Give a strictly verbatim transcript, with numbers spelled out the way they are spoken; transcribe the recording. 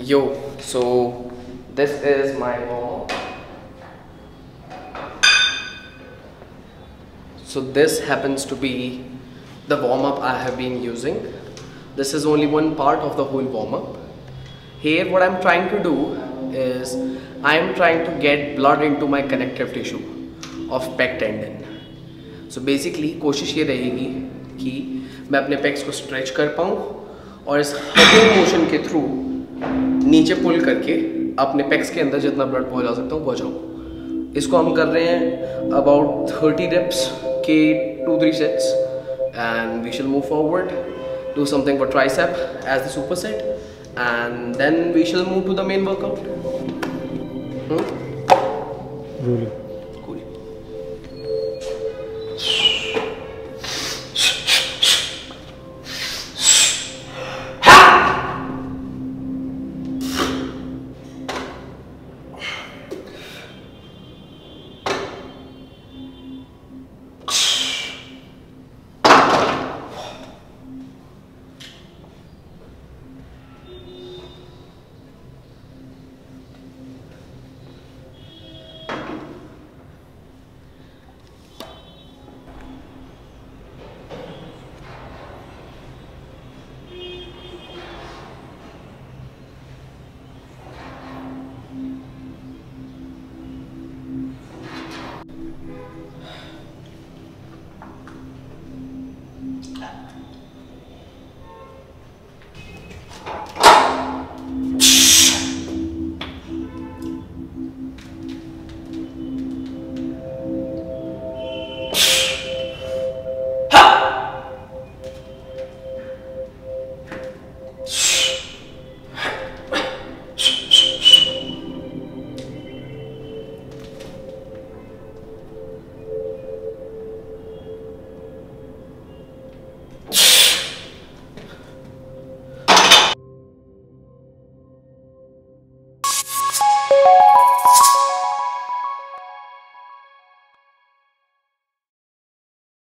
Yo, so this is my warm up. So this happens to be the warm up I have been using. This is only one part of the whole warm up. Here what I'm trying to do is I'm trying to get blood into my connective tissue of pec tendon. So basically कोशिश ये रहेगी कि मैं अपने pecs को stretch कर पाऊँ और इस hugging motion के through नीचे पुल करके अपने pecs के अंदर जितना ब्लड पहुंचा सकता हूँ पहुंचाऊँ. इसको हम कर रहे हैं about thirty reps के two three sets and we shall move forward, do something for tricep as the superset and then we shall move to the main workout. Hmm? Really?